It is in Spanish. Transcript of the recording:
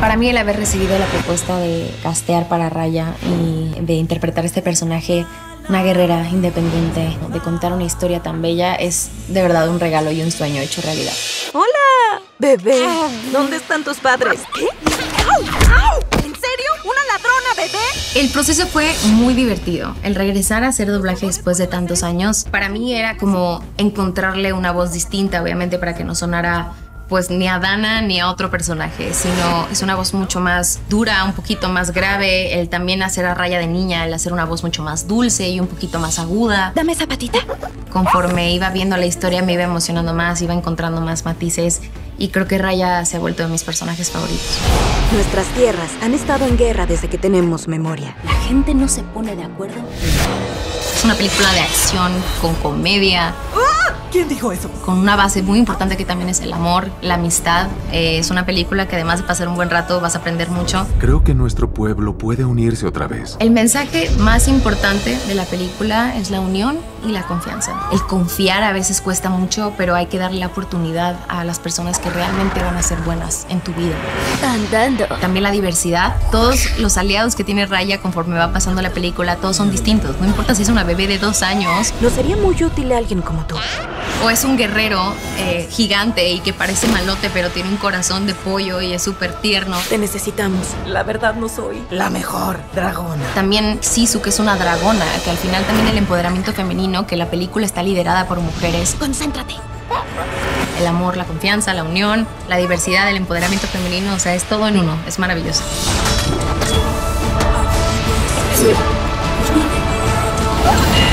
Para mí el haber recibido la propuesta de castear para Raya y de interpretar este personaje, una guerrera independiente, de contar una historia tan bella, es de verdad un regalo y un sueño hecho realidad. ¡Hola, bebé! ¿Dónde están tus padres? ¿Qué? ¿En serio? ¿Una ladrona, bebé? El proceso fue muy divertido. El regresar a hacer doblaje después de tantos años, para mí era como encontrarle una voz distinta, obviamente, para que no sonara pues ni a Dana ni a otro personaje, sino es una voz mucho más dura, un poquito más grave. El también hacer a Raya de niña, el hacer una voz mucho más dulce y un poquito más aguda. Dame esa patita. Conforme iba viendo la historia me iba emocionando más, iba encontrando más matices y creo que Raya se ha vuelto de mis personajes favoritos. Nuestras tierras han estado en guerra desde que tenemos memoria. ¿La gente no se pone de acuerdo? Es una película de acción con comedia. ¿Quién dijo eso? Con una base muy importante que también es el amor, la amistad. Es una película que además de pasar un buen rato vas a aprender mucho. Creo que nuestro pueblo puede unirse otra vez. El mensaje más importante de la película es la unión y la confianza. El confiar a veces cuesta mucho, pero hay que darle la oportunidad a las personas que realmente van a ser buenas en tu vida. Andando. También la diversidad. Todos los aliados que tiene Raya conforme va pasando la película, todos son distintos. No importa si es una bebé de 2 años. Nos sería muy útil a alguien como tú. O es un guerrero gigante y que parece malote, pero tiene un corazón de pollo y es súper tierno. Te necesitamos. La verdad no soy la mejor dragona. También Sisu, que es una dragona, que al final también el empoderamiento femenino, que la película está liderada por mujeres. Concéntrate. El amor, la confianza, la unión, la diversidad, el empoderamiento femenino, o sea, es todo en uno. Es maravilloso. Sí.